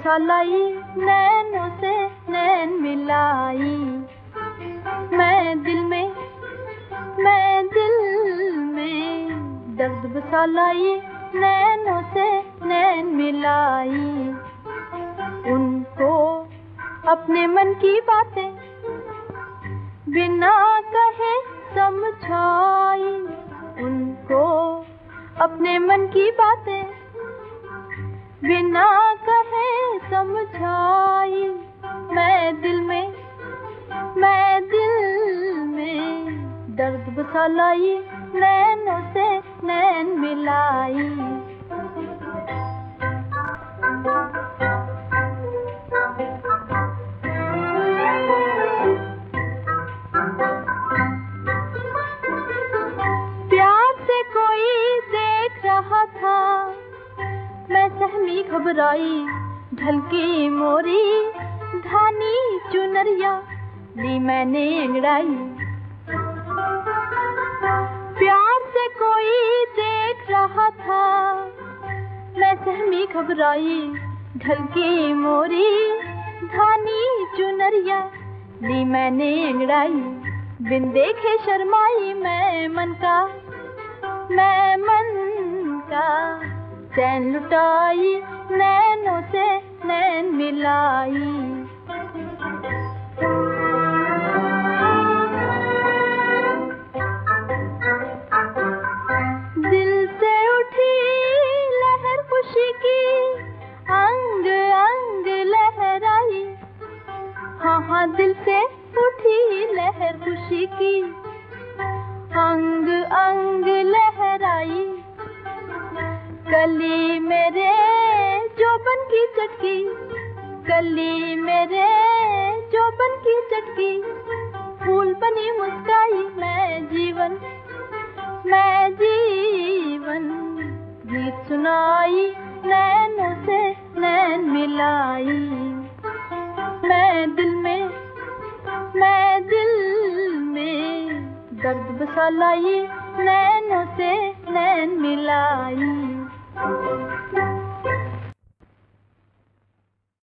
बसा लाई, नैनों से नैन मिलाई। मैं दिल में दर्द बसा लाई, नैनों से नैन मिलाई। उनको अपने मन की बातें बिना कहे समझाई। उनको अपने मन की बातें बिना कहे समझाई। मैं दिल में दर्द बसा लाई, नैनों से नैन मिलाई। प्यार से कोई देख रहा था, मैं सहमी घबराई। ढलकी मोरी धानी चुनरिया ली मैंने अंगड़ाई। प्यार से कोई देख रहा था, मैं सहमी घबराई। ढलकी मोरी धानी चुनरिया ली मैंने अंगड़ाई। बिन देखे शर्माई, मैं मन का चैन लुटाई। नैनों से नैन मिलाई। दिल से उठी लहर खुशी की, अंग अंग लहराई। हाँ दिल से उठी लहर खुशी की, अंग अंग लहराई। कली मेरे जोबन की चटकी, कली मेरे जोबन की चटकी, फूल बनी मुस्काई। मैं जीवन गीत सुनाई, नैनों से नैन मिलाई। मैं दिल में दर्द बसा लाई, नैनों से नैन मिलाई।